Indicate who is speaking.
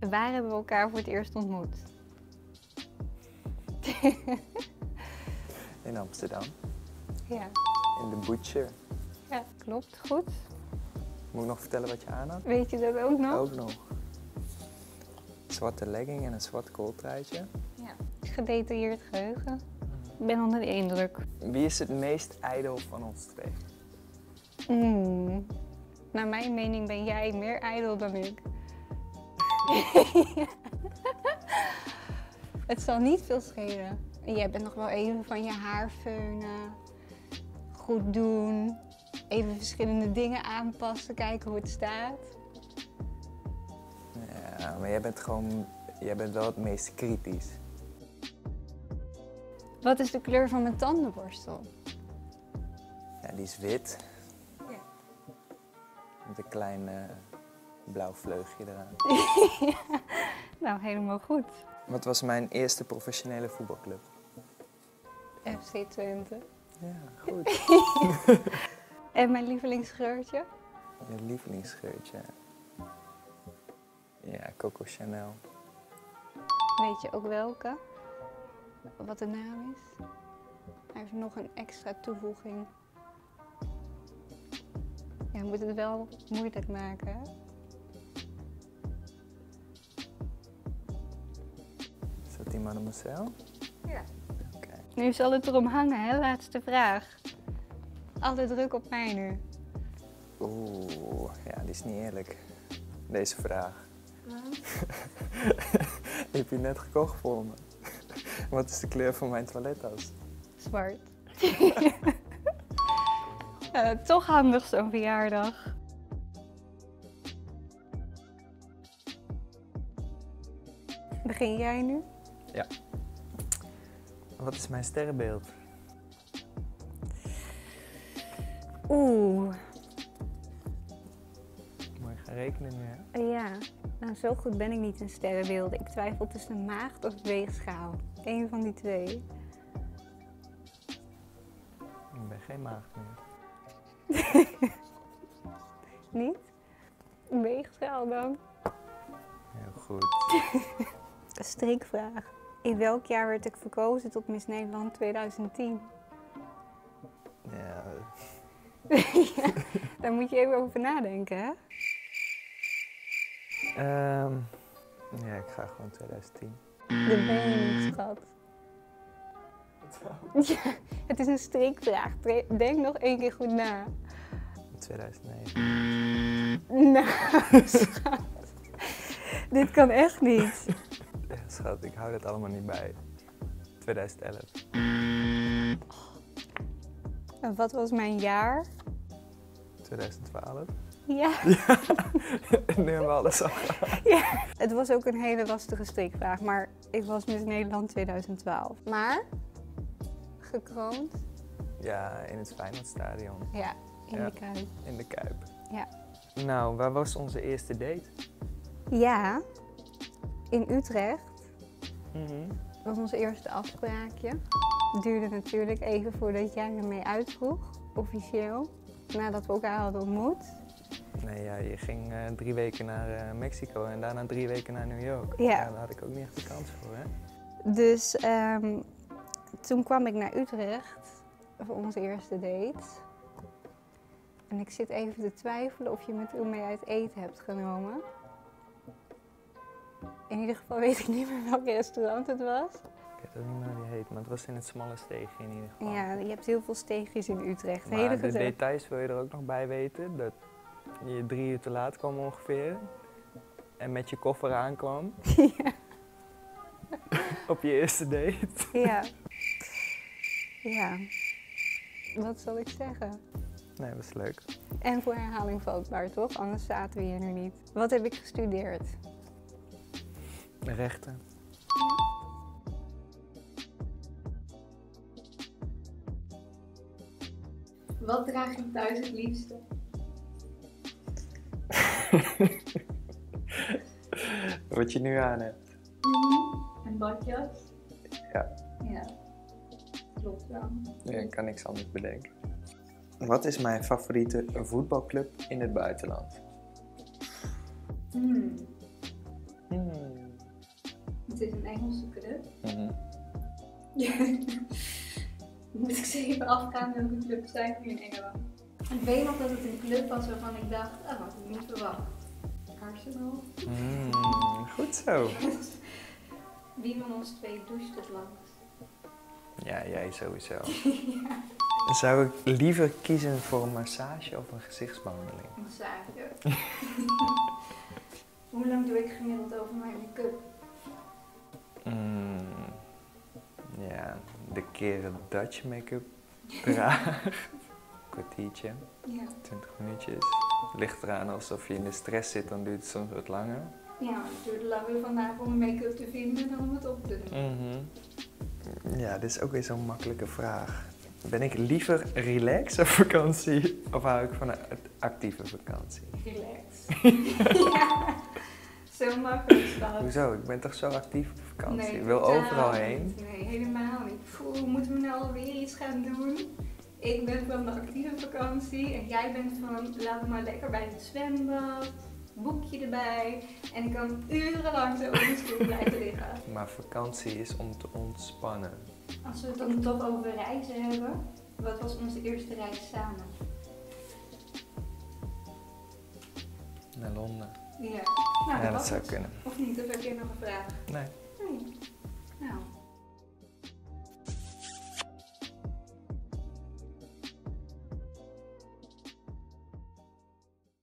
Speaker 1: Waar hebben we elkaar voor het eerst ontmoet?
Speaker 2: In Amsterdam.
Speaker 1: Ja.
Speaker 2: In de Butcher.
Speaker 1: Ja, klopt. Goed.
Speaker 2: Moet ik nog vertellen wat je aan had?
Speaker 1: Weet je dat ook nog?
Speaker 2: Ook nog. Zwarte legging en een zwart kooltruitje.
Speaker 1: Ja. Gedetailleerd geheugen. Ik ben onder de indruk.
Speaker 2: Wie is het meest ijdel van ons twee?
Speaker 1: Naar mijn mening ben jij meer ijdel dan ik. Het zal niet veel schelen. Jij bent nog wel even van je haar feunen, goed doen, even verschillende dingen aanpassen, kijken hoe het staat.
Speaker 2: Ja, maar jij bent wel het meest kritisch.
Speaker 1: Wat is de kleur van mijn tandenborstel?
Speaker 2: Ja, die is wit.
Speaker 1: Ja.
Speaker 2: Met een klein blauw vleugje eraan.
Speaker 1: Nou, helemaal goed.
Speaker 2: Wat was mijn eerste professionele voetbalclub?
Speaker 1: FC Twente.
Speaker 2: Ja, goed.
Speaker 1: En mijn lievelingsgeurtje?
Speaker 2: Je lievelingsgeurtje? Ja, Coco Chanel.
Speaker 1: Weet je ook welke? Wat de naam is? Hij heeft nog een extra toevoeging. Ja, je moet het wel moeilijk maken, hè?
Speaker 2: Is dat die Mademoiselle?
Speaker 1: Ja.
Speaker 2: Oké.
Speaker 1: Nu zal het erom hangen, hè? Laatste vraag. Alle druk op mij nu.
Speaker 2: Oeh, ja, die is niet eerlijk. Deze vraag. Die heb je net gekocht voor me. Wat is de kleur van mijn toilettas?
Speaker 1: Zwart. Toch handig zo'n verjaardag. Begin jij nu?
Speaker 2: Ja. Wat is mijn sterrenbeeld?
Speaker 1: Oeh,
Speaker 2: Moet je gaan rekenen nu, hè?
Speaker 1: ja. Nou, zo goed ben ik niet in sterrenbeelden. Ik twijfel tussen maagd of weegschaal. Eén van die twee.
Speaker 2: Ik ben geen maagd meer.
Speaker 1: Niet? Weegschaal dan?
Speaker 2: Heel goed.
Speaker 1: Een strikvraag. In welk jaar werd ik verkozen tot Miss Nederland 2010?
Speaker 2: Ja,
Speaker 1: Ja, daar moet je even over nadenken, hè?
Speaker 2: ja, ik ga gewoon 2010.
Speaker 1: Dat ben je niet, schat. Ja, het is een strikvraag. Denk nog één keer goed na.
Speaker 2: 2009.
Speaker 1: Nou, schat. Dit kan echt niet.
Speaker 2: Ja, schat, ik hou dat allemaal niet bij. 2011.
Speaker 1: En wat was mijn jaar?
Speaker 2: 2012.
Speaker 1: Ja.
Speaker 2: Nu hebben we alles al gehad.
Speaker 1: Ja. Het was ook een hele lastige strikvraag, maar ik was Miss Nederland 2012. Maar, gekroond?
Speaker 2: Ja, in het Feyenoordstadion.
Speaker 1: Ja, in
Speaker 2: Ja.
Speaker 1: de Kuip.
Speaker 2: In de Kuip.
Speaker 1: Ja.
Speaker 2: Nou, waar was onze eerste date?
Speaker 1: Ja, in Utrecht.
Speaker 2: Mhm.
Speaker 1: Dat was ons eerste afspraakje. Het duurde natuurlijk even voordat jij ermee uitvroeg, officieel. Nadat we elkaar hadden ontmoet.
Speaker 2: Nee, ja, je ging 3 weken naar Mexico en daarna 3 weken naar New York.
Speaker 1: Ja.
Speaker 2: Daar had ik ook niet echt de kans voor, hè?
Speaker 1: Dus toen kwam ik naar Utrecht voor onze eerste date. En ik zit even te twijfelen of je me toen mee uit eten hebt genomen. In ieder geval weet ik niet meer welk restaurant het was.
Speaker 2: Ik weet ook niet meer hoe die heet, maar het was in het smalle steegje in ieder geval.
Speaker 1: Ja, je hebt heel veel steegjes in Utrecht.
Speaker 2: Maar
Speaker 1: Hele
Speaker 2: de
Speaker 1: gezellig.
Speaker 2: details wil je er ook nog bij weten. Dat je 3 uur te laat kwam ongeveer. En met je koffer aankwam.
Speaker 1: Ja.
Speaker 2: Op je eerste date.
Speaker 1: Ja. Ja. Wat zal ik zeggen?
Speaker 2: Nee, dat was leuk.
Speaker 1: En voor herhaling vatbaar, toch? Anders zaten we hier nu niet. Wat heb ik gestudeerd?
Speaker 2: Rechten.
Speaker 1: Wat draag je thuis het liefste?
Speaker 2: Wat je nu aan hebt.
Speaker 1: Een badjas?
Speaker 2: Ja.
Speaker 1: Ja. Klopt wel.
Speaker 2: Ja, ik kan niks anders bedenken. Wat is mijn favoriete voetbalclub in het buitenland?
Speaker 1: Het is een Engelse club.
Speaker 2: Mhm.
Speaker 1: Ja. Moet ik ze even afgaan welke club zijn hier in Engeland. Ik weet nog dat het een club was waarvan ik dacht, oh, had ik niet verwacht. Arsenal.
Speaker 2: Goed zo.
Speaker 1: Wie van ons twee doucht het langst?
Speaker 2: Ja, jij sowieso.
Speaker 1: Ja.
Speaker 2: Zou ik liever kiezen voor een massage of een gezichtsbehandeling?
Speaker 1: Massage. Hoe lang doe ik gemiddeld over mijn make-up?
Speaker 2: Ja, de keren dat je make-up draagt. Kwartiertje,
Speaker 1: Ja.
Speaker 2: 20 minuutjes. Ligt eraan alsof je in de stress zit, dan duurt het soms wat langer.
Speaker 1: Ja, het duurde langer vandaag om mijn make-up te vinden dan om het op te doen.
Speaker 2: Ja, dit is ook weer zo'n makkelijke vraag. Ben ik liever relaxed op vakantie of hou ik van een actieve vakantie?
Speaker 1: Relax. Ja, zo makkelijk is dat.
Speaker 2: Hoezo? Ik ben toch zo actief op vakantie?
Speaker 1: Nee,
Speaker 2: Ik wil
Speaker 1: totaal
Speaker 2: overal heen.
Speaker 1: niet. Nee, helemaal niet. Hoe moeten we nou alweer iets gaan doen? Ik ben van de actieve vakantie en jij bent van laten we maar lekker bij het zwembad, boekje erbij en ik kan urenlang zo op de stoel blijven liggen.
Speaker 2: Maar vakantie is om te ontspannen.
Speaker 1: Als we het dan toch over reizen hebben, wat was onze eerste reis samen?
Speaker 2: Naar Londen.
Speaker 1: Ja, nou,
Speaker 2: Ja, dat
Speaker 1: was
Speaker 2: zou
Speaker 1: het.
Speaker 2: kunnen.
Speaker 1: Of niet? Of heb je nog een vraag?
Speaker 2: Nee.
Speaker 1: Nee.